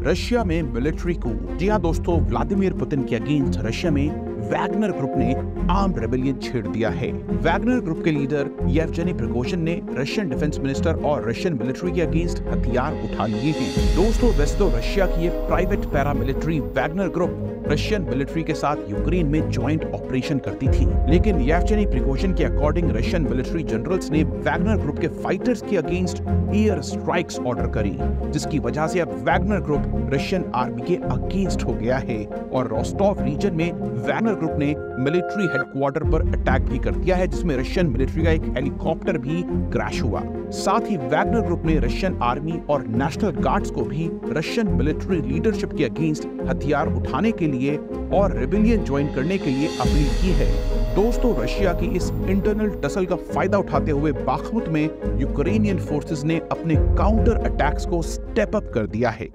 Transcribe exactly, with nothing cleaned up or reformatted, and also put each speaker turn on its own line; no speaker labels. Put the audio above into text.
Russia में military कू। जी हाँ दोस्तों, व्लादिमीर पुतिन के अगेंस्ट रशिया में वैगनर ग्रुप ने आर्म रेबेलियन छेड़ दिया है। वैगनर ग्रुप के लीडर येवजेनी प्रिगोजिन ने रशियन डिफेंस मिनिस्टर और रशियन मिलिट्री के अगेंस्ट हथियार उठा लिए हैं। दोस्तों, वैसे तो रशिया की ये private paramilitary Wagner group Russian military के साथ यूक्रेन में ज्वाइंट ऑपरेशन करती थी, लेकिन येवजेनी प्रिगोजिन के अकॉर्डिंग रशियन मिलिट्री जनरल्स ने वैगनर ग्रुप के फाइटर्स के अगेंस्ट एयर स्ट्राइक्स ऑर्डर करी, जिसकी वजह से अब वैगनर ग्रुप रशियन आर्मी के अगेंस्ट हो गया है और रोस्टोव रीजन में वैगनर ग्रुप ने मिलिट्री हेडक्वार्टर पर अटैक भी कर दिया है, जिसमें रशियन मिलिट्री का एक हेलीकॉप्टर भी क्रैश हुआ। साथ ही वैगनर ग्रुप ने रशियन आर्मी और नेशनल गार्ड्स को भी रशियन मिलिट्री लीडरशिप के अगेंस्ट हथियार उठाने के लिए और रेबेलियन ज्वाइन करने के लिए अपील की है। दोस्तों, रशिया की इस इंटरनल टसल का फायदा उठाते हुए बाखमुत में यूक्रेनियन फोर्सेस ने अपने काउंटर अटैक्स को स्टेप अप कर दिया है।